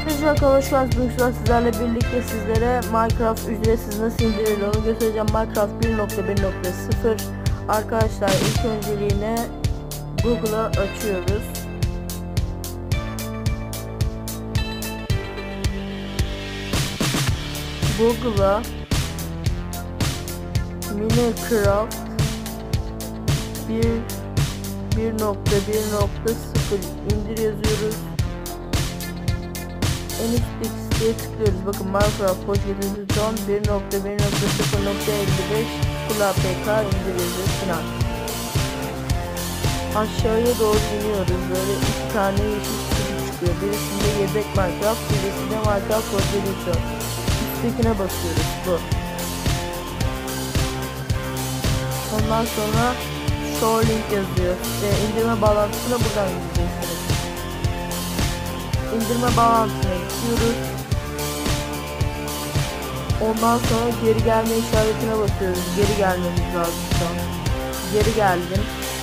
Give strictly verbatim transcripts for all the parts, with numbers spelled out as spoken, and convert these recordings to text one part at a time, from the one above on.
Arkadaşlar hoş geldiniz. Bugün sizlerle birlikte sizlere Minecraft ücretsiz nasıl indirilir onu göstereceğim. Minecraft bir nokta bir nokta sıfır. Arkadaşlar ilk önceliğine Google'a açıyoruz. Google'a Minecraft bir nokta bir nokta sıfır indir yazıyoruz. En üstteki siteye tıklıyoruz. Bakın Minecraft Pocket Zone bir nokta bir nokta sıfır nokta elli beş Full A P K indir yazıyoruz final. Aşağıya doğru iniyoruz. Böyle iki tane yeşil çizgi çıkıyor. Birisinde yedek Minecraft, birisinde Minecraft Pocket Zone. Üsttekine basıyoruz. Bu. Ondan sonra Show Link yazıyor. İşte indirme bağlantısına buradan gideceksiniz. İndirme bağlantısına gidiyoruz. Ondan sonra geri gelme işaretine basıyoruz. Geri gelmemiz lazım şu an. Geri geldim.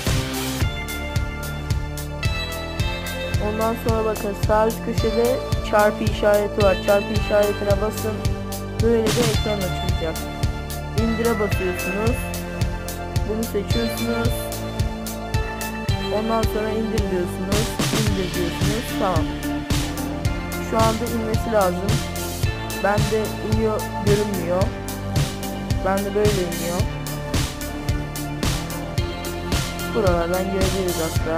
Ondan sonra bakın sağ üst köşede çarpı işareti var. Çarpı işaretine basın. Böyle bir ekran açılacak. İndire basıyorsunuz. Bunu seçiyorsunuz. Ondan sonra indir diyorsunuz. İndir diyorsunuz. Tamam. Şu anda inmesi lazım. Bende iniyor görünmüyor. Bende böyle iniyor. Buralardan görebiliriz hatta.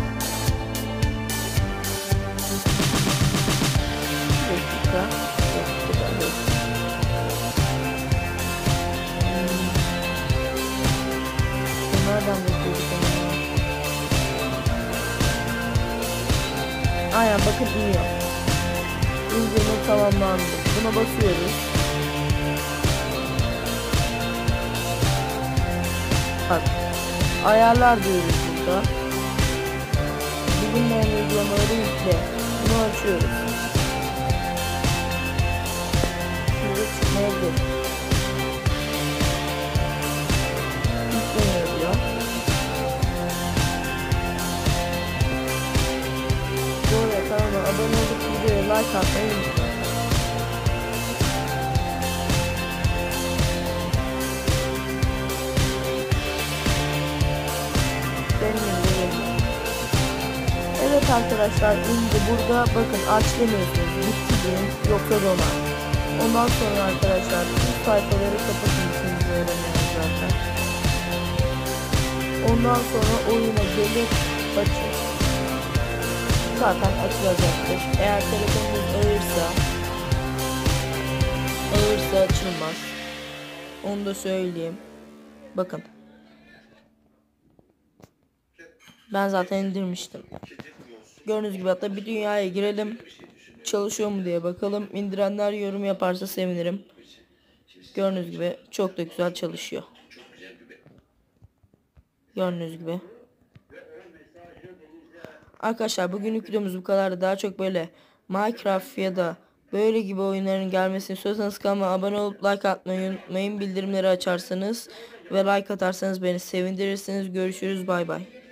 Bir dakika. Nereden bakıyoruz? Aynen bakın iniyor. İndirme tamamlandı. Buna basıyoruz. Bak. Ayarlar diyoruz burada. Bilinmeyen uygulamaları yükle. Bunu açıyoruz. Şurada çıkmayabilir. Yükleniyor diyor. Böyle tamam. Abone olup videoya like atmayı unutmayın. Evet arkadaşlar indi burada bakın aç demiyorsunuz bitti deyin yoksa donar. Ondan sonra arkadaşlar bu sayfaları kapatmışsınız öğreniyoruz zaten. Ondan sonra oyuna gelip açın. Zaten açılacaktır. Eğer telefonunuz ağırsa ağırsa açılmaz. Onu da söyleyeyim. Bakın. Ben zaten indirmiştim. Gördüğünüz gibi hatta bir dünyaya girelim. Çalışıyor mu diye bakalım. İndirenler yorum yaparsa sevinirim. Gördüğünüz gibi çok da güzel çalışıyor. Gördüğünüz gibi. Arkadaşlar bugünlük videomuz bu kadar. Daha çok böyle Minecraft ya da böyle gibi oyunların gelmesini istiyorsanız kanalıma abone olup like atmayı unutmayın. Bildirimleri açarsanız ve like atarsanız beni sevindirirsiniz. Görüşürüz. Bay bay.